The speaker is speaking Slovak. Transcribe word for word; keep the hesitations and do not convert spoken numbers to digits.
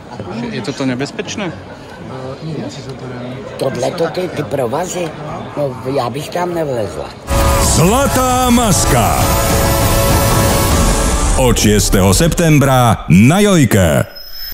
Je toto nebezpečné? Tohleto ty, ty provazy? No, já bych tam nevlezla. Zlatá maska. Od šiesteho septembra na Jojke.